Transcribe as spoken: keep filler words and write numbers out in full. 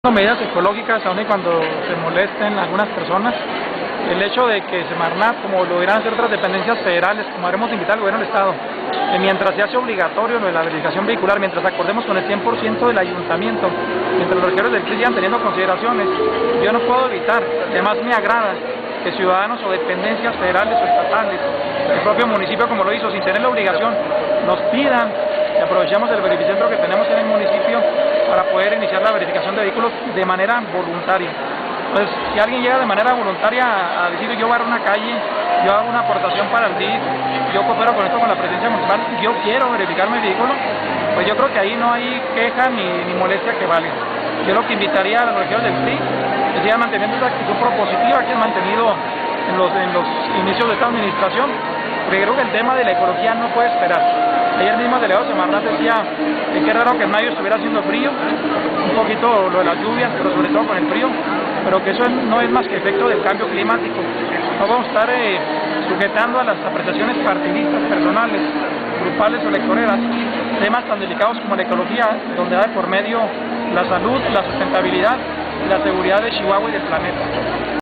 Medidas ecológicas, aun y cuando se molesten algunas personas, el hecho de que Semarnat, como lo irán a hacer otras dependencias federales, como haremos invitar al gobierno del Estado, que mientras se hace obligatorio lo de la verificación vehicular, mientras acordemos con el cien por ciento del ayuntamiento, mientras los regidores del C R I sigan teniendo consideraciones, yo no puedo evitar, además me agrada que ciudadanos o dependencias federales o estatales, el propio municipio como lo hizo sin tener la obligación, nos pidan que aprovechemos el verificentro que tenemos en el municipio para poder iniciar la verificación de vehículos de manera voluntaria. Entonces, si alguien llega de manera voluntaria a, a decir yo voy a dar una calle, yo hago una aportación para el D I F, yo coopero con esto con la presidencia municipal, yo quiero verificar mi vehículo, pues yo creo que ahí no hay queja ni, ni molestia que valga. Yo lo que invitaría a los regidores del C R I es que sigan manteniendo esa actitud propositiva que han mantenido en los, en los inicios de esta administración, porque creo que el tema de la ecología no puede esperar. Ayer mismo el delegado Semarnat decía que es raro que en mayo estuviera haciendo frío, un poquito lo de las lluvias, pero sobre todo con el frío, pero que eso no es más que efecto del cambio climático. No vamos a estar eh, sujetando a las apreciaciones partidistas, personales, grupales o electoreras, temas tan delicados como la ecología, donde va de por medio la salud, la sustentabilidad y la seguridad de Chihuahua y del planeta.